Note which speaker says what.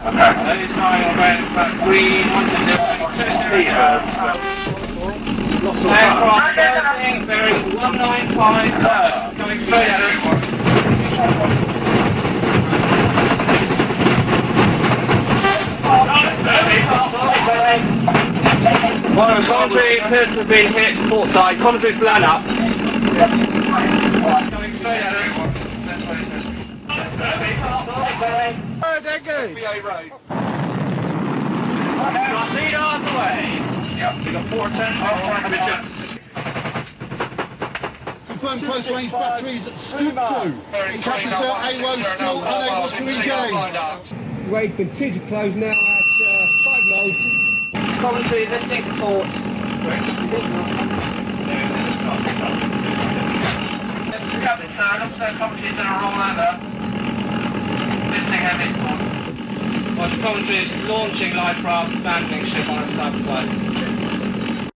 Speaker 1: He's flying on about green, aircraft closing, bearing 195, coming straight at it. Commentary appears to have been hit port side. Commentary's blown up. Coming straight at it. Seadar's away. Yep, we got 410.
Speaker 2: Confirmed close range batteries at Stoop 2. Captain Sir AWO still unable to engage.
Speaker 3: Raid continues to close now at 5 miles.
Speaker 1: Commentary listening to port. Captain Sir, looks like commentary is going to roll over. Listening heavy port. Well, the commentary is launching light craft, abandoning ship on its starboard side.